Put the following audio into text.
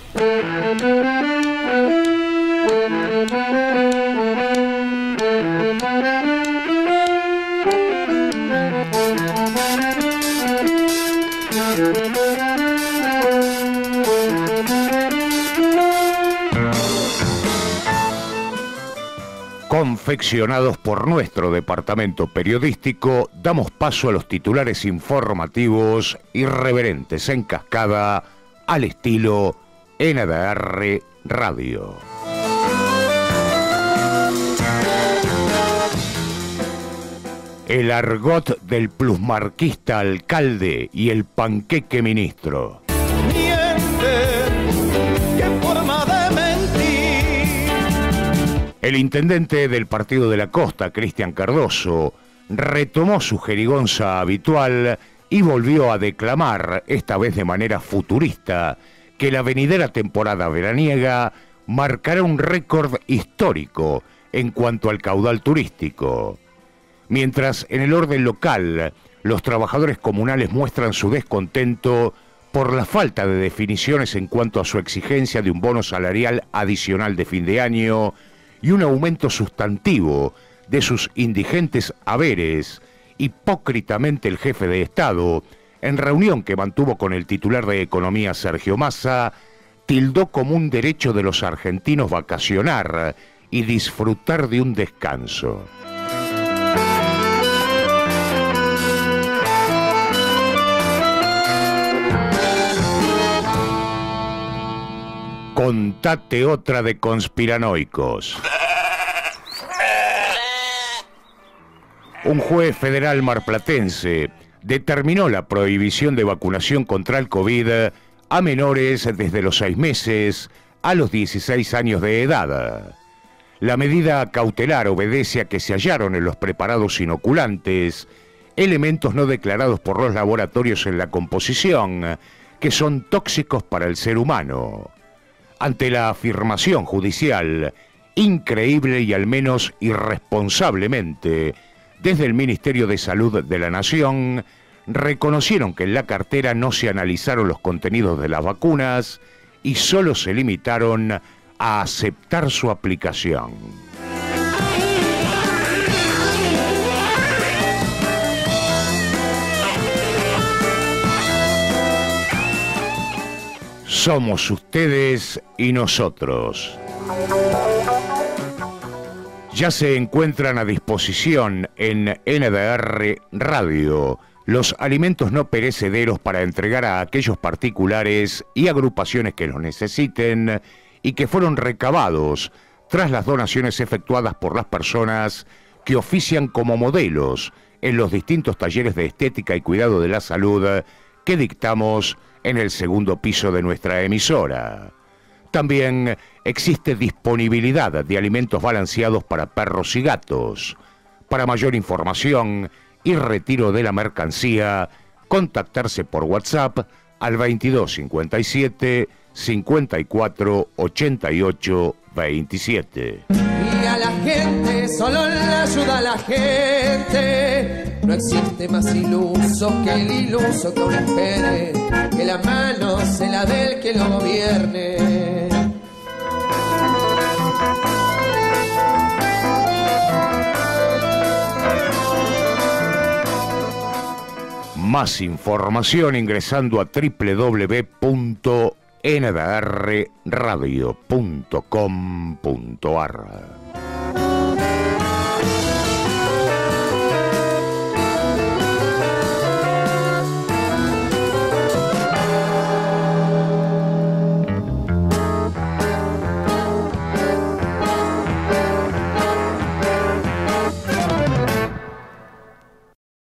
Confeccionados por nuestro departamento periodístico, damos paso a los titulares informativos irreverentes en cascada al estilo NDR Radio. El argot del plusmarquista alcalde y el panqueque ministro. El intendente del Partido de la Costa, Cristian Cardoso, retomó su jerigonza habitual y volvió a declamar, esta vez de manera futurista, que la venidera temporada veraniega marcará un récord histórico en cuanto al caudal turístico. Mientras en el orden local, los trabajadores comunales muestran su descontento por la falta de definiciones en cuanto a su exigencia de un bono salarial adicional de fin de año y un aumento sustantivo de sus indigentes haberes, hipócritamente el jefe de Estado, en reunión que mantuvo con el titular de Economía Sergio Massa, tildó como un derecho de los argentinos vacacionar y disfrutar de un descanso. Contate otra de conspiranoicos. Un juez federal marplatense determinó la prohibición de vacunación contra el COVID a menores desde los 6 meses a los 16 años de edad. La medida cautelar obedece a que se hallaron en los preparados inoculantes elementos no declarados por los laboratorios en la composición, que son tóxicos para el ser humano. Ante la afirmación judicial, increíble y al menos irresponsablemente, desde el Ministerio de Salud de la Nación, reconocieron que en la cartera no se analizaron los contenidos de las vacunas y solo se limitaron a aceptar su aplicación. Somos ustedes y nosotros. Ya se encuentran a disposición en NDR Radio los alimentos no perecederos para entregar a aquellos particulares y agrupaciones que los necesiten y que fueron recabados tras las donaciones efectuadas por las personas que ofician como modelos en los distintos talleres de estética y cuidado de la salud que dictamos en el segundo piso de nuestra emisora. También existe disponibilidad de alimentos balanceados para perros y gatos. Para mayor información y retiro de la mercancía, contactarse por WhatsApp al 2257 54 88 27. Y a la gente solo le ayuda a la gente. No existe más iluso que el iluso que aún espere que la mano sea la del que lo gobierne. Más información ingresando a www.ndarradio.com.ar.